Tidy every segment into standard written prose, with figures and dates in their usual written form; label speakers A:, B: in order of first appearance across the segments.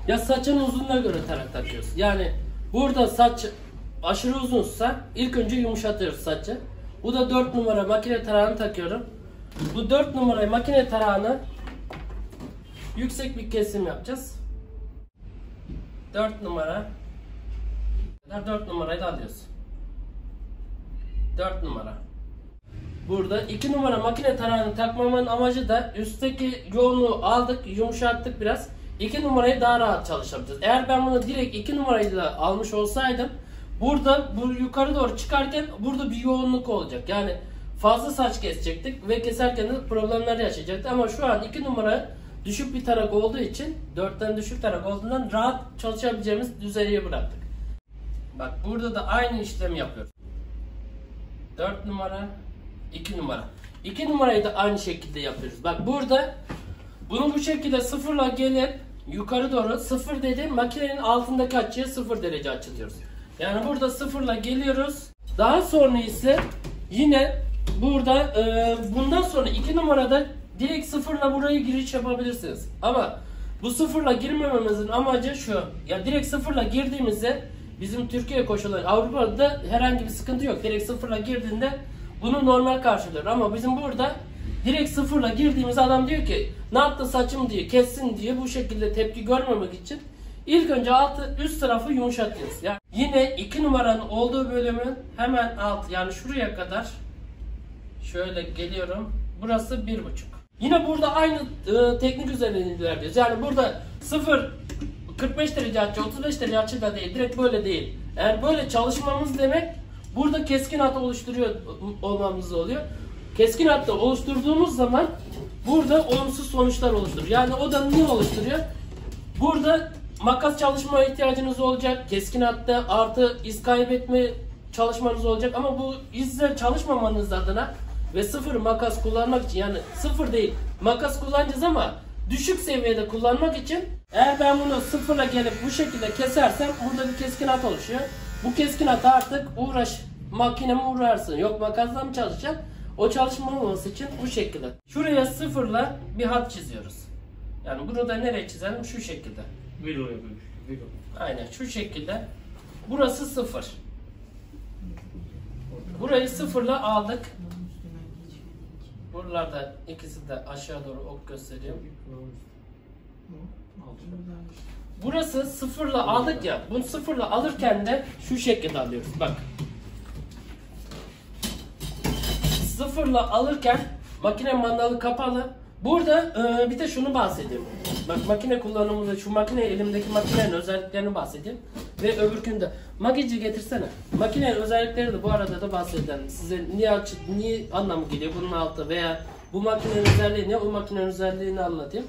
A: ya saçın uzunluğuna göre tarak takıyoruz. Yani burada saç aşırı uzunsa ilk önce yumuşatıyoruz saçı. Bu da 4 numara makine tarağını takıyorum. Bu 4 numara makine tarağını yüksek bir kesim yapacağız. 4 numara. 4 numarayı da alıyoruz. 4 numara. Burada 2 numara makine tarağını takmamın amacı da üstteki yoğunluğu aldık, yumuşattık biraz. 2 numarayı daha rahat çalışabiliriz. Eğer ben bunu direkt 2 numarayı da almış olsaydım, burada bu yukarı doğru çıkarken burada bir yoğunluk olacak. Yani fazla saç kesecektik ve keserken de problemler yaşayacaktık. Ama şu an 2 numara düşük bir tarak olduğu için, 4'ten düşük tarak olduğundan rahat çalışabileceğimiz düzeye bıraktık. Bak burada da aynı işlemi yapıyoruz. 4 numara, 2 numara. 2 numarayı da aynı şekilde yapıyoruz. Bak burada bunu bu şekilde sıfırla gelip yukarı doğru, sıfır dediğim makinenin altındaki açıya 0 derece açılıyoruz. Yani burada sıfırla geliyoruz. Daha sonra ise yine burada bundan sonra 2 numarada direkt sıfırla buraya giriş yapabilirsiniz. Ama bu sıfırla girmememizin amacı şu. Ya direkt sıfırla girdiğimizde bizim Türkiye koşulları, Avrupa'da herhangi bir sıkıntı yok. Direkt sıfırla girdiğinde bunu normal karşılıyor. Ama bizim burada direkt sıfırla girdiğimiz adam diyor ki ne yaptı saçım diye kessin diye, bu şekilde tepki görmemek için ilk önce üst tarafı yumuşatıyoruz. Yani yine 2 numaranın olduğu bölümün hemen alt, yani şuraya kadar şöyle geliyorum. Burası 1,5. Yine burada aynı teknik üzerinden ilerliyoruz. Yani burada 0 45 derece açı, 35 derece açı da değil. Direkt böyle değil. Eğer böyle çalışmamız demek burada keskin hat oluşturuyor olmamız oluyor. Keskin hatta oluşturduğumuz zaman burada olumsuz sonuçlar oluşturur. Yani o da niye oluşturuyor? Burada makas çalışmaya ihtiyacınız olacak. Keskin hatta artı iz kaybetme çalışmanız olacak. Ama bu izle çalışmamanız adına ve sıfır makas kullanmak için, yani sıfır değil makas kullanacağız ama düşük seviyede kullanmak için, eğer ben bunu sıfırla gelip bu şekilde kesersem burada bir keskin hat oluşuyor. Bu keskin hatı artık makineme uğrarsın. Yok makasla mı çalışacak? O çalışmaması için bu şekilde. Şuraya sıfırla bir hat çiziyoruz. Yani bunu da nereye çizelim? Şu şekilde. Aynen şu şekilde. Burası 0. Burayı sıfırla aldık. Buralarda ikisi de aşağı doğru ok gösteriyor. Burası sıfırla aldık ya. Bunu sıfırla alırken de şu şekilde alıyoruz. Bak. Sıfırla alırken makine mandalı kapalı. Burada bir de şunu bahsedeyim. Bak makine kullanımında şu makine, elimdeki makinenin özelliklerini bahsedeyim. Ve öbürkünde. Magici getirsene. Makinenin özellikleri de bu arada da bahsedelim. Size niye anlamı geliyor bunun altı veya bu makinenin özelliği ne, o makinenin özelliğini anlatayım.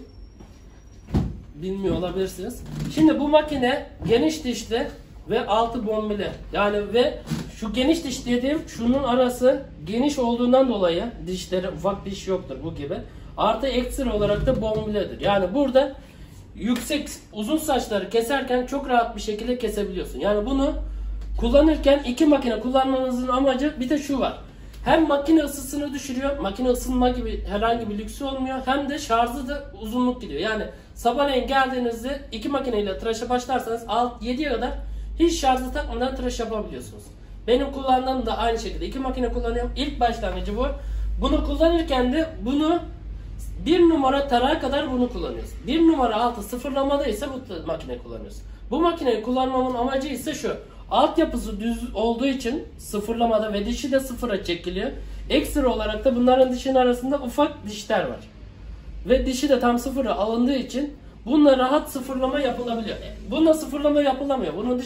A: Bilmiyor olabilirsiniz. Şimdi bu makine geniş dişli ve altı bombeli. Yani ve şu geniş diş dediğim, şunun arası geniş olduğundan dolayı dişleri, ufak diş yoktur bu gibi. Artı ekstra olarak da bombiledir. Yani burada yüksek uzun saçları keserken çok rahat bir şekilde kesebiliyorsun. Yani bunu kullanırken iki makine kullanmanızın amacı bir de şu var. Hem makine ısısını düşürüyor. Makine ısınma gibi herhangi bir lüksü olmuyor. Hem de şarjı da uzunluk gidiyor. Yani sabahleyin geldiğinizde iki makineyle tıraşa başlarsanız 7'ye kadar hiç şarjı takmadan tıraş yapabiliyorsunuz. Benim kullandığım da aynı şekilde iki makine kullanıyorum. İlk başlangıcı bu. Bunu kullanırken de bunu 1 numara tarağa kadar bunu kullanıyoruz. 1 numara altı sıfırlamada ise bu makine kullanıyoruz. Bu makineyi kullanmamın amacı ise şu. Altyapısı düz olduğu için sıfırlamada ve dişi de sıfıra çekiliyor. Ekstra olarak da bunların dişinin arasında ufak dişler var. Ve dişi de tam sıfıra alındığı için bununla rahat sıfırlama yapılabiliyor. Bununla sıfırlama yapılamıyor. Bunun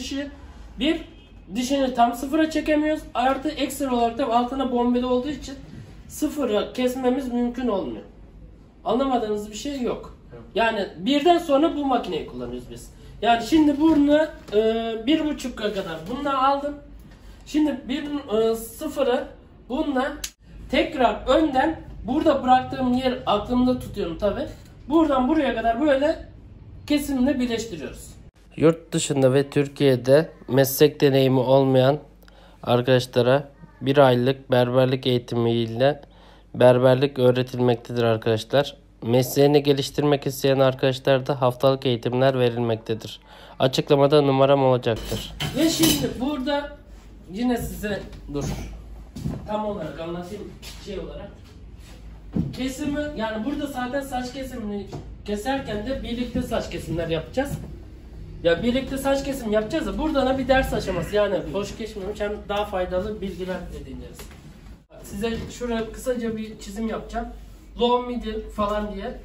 A: dişini tam sıfıra çekemiyoruz. Artı ekstra olarak da altına bombeli olduğu için sıfıra kesmemiz mümkün olmuyor. Anlamadığınız bir şey yok. Yani birden sonra bu makineyi kullanıyoruz biz. Yani şimdi bunu 1,5'a kadar bununla aldım. Şimdi sıfırı bununla tekrar önden burada bıraktığım yer aklımda tutuyorum tabi. Buradan buraya kadar böyle kesimle birleştiriyoruz. Yurt dışında ve Türkiye'de meslek deneyimi olmayan arkadaşlara 1 aylık berberlik eğitimiyle berberlik öğretilmektedir arkadaşlar. Mesleğini geliştirmek isteyen arkadaşlar da haftalık eğitimler verilmektedir. Açıklamada numaram olacaktır. Ve şimdi burada yine size tam olarak anlatayım olarak. Kesimi, yani burada zaten saç kesimini keserken de birlikte saç kesimler yapacağız. Ya birlikte saç kesim yapacağız da burada da bir ders aşaması, yani boş geçmemiş hem daha faydalı bilgiler ediniriz. Size şuraya kısaca bir çizim yapacağım. Low, middle falan diye.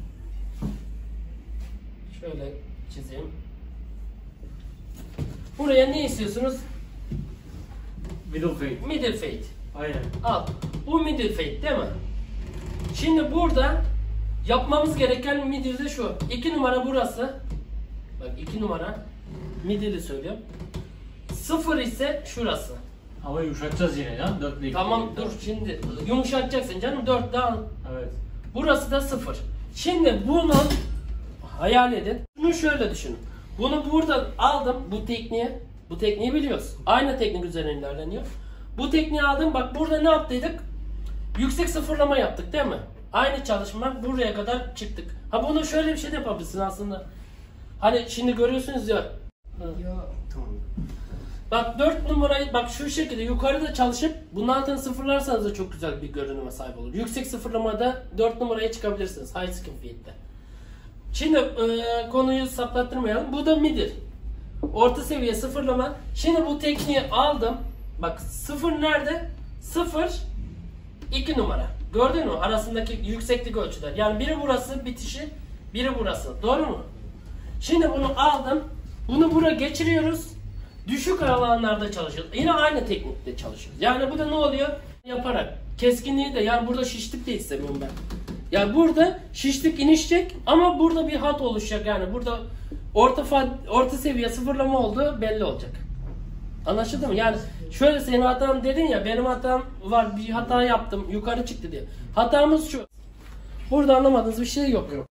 A: Şöyle çizeyim. Buraya ne istiyorsunuz?
B: Middle fade.
A: Middle fade.
B: Aynen.
A: Al. Bu middle fade değil mi? Şimdi burada yapmamız gereken middle de şu. 2 numara burası. Bak 2 numara. Middle'i söylüyorum. 0 ise şurası.
B: Ama yumuşatacağız yine ya. 4 ile
A: Tamam dur şimdi. Yumuşatacaksın canım. 4 daha.
B: Evet.
A: Burası da 0. Şimdi bunu hayal edin. Bunu şöyle düşünün. Bunu buradan aldım bu tekniği. Bu tekniği biliyoruz. Aynı teknik üzerine ilerleniyor. Bu tekniği aldım. Bak burada ne yaptıydık? Yüksek sıfırlama yaptık değil mi? Aynı çalışma buraya kadar çıktık. Ha bunu şöyle bir şey de yapabilirsin aslında. Hani şimdi görüyorsunuz ya.
B: Tamam.
A: Bak 4 numarayı bak şu şekilde yukarıda çalışıp bunun altını sıfırlarsanız da çok güzel bir görünüme sahip olur. Yüksek sıfırlamada 4 numaraya çıkabilirsiniz. High skin feed'de. Şimdi konuyu saplattırmayalım. Bu da middle. Orta seviye sıfırlama. Şimdi bu tekniği aldım. Bak 0 nerede? 0 2 numara. Gördün mü? Arasındaki yükseklik ölçüler. Yani biri burası bitişi, biri burası. Doğru mu? Şimdi bunu aldım. Bunu buraya geçiriyoruz. Düşük alanlarda çalışıyoruz. Yine aynı teknikte çalışıyoruz. Yani bu da ne oluyor? Yaparak. Keskinliği de, yani burada şişlik de istemiyorum ben. Yani burada şişlik inişecek ama burada bir hat oluşacak. Yani burada orta seviye sıfırlama olduğu belli olacak. Anlaşıldı mı? Yani şöyle senin hatan dedin ya, benim hatam var, bir hata yaptım yukarı çıktı diye. Hatamız şu. Burada anlamadığınız bir şey yok.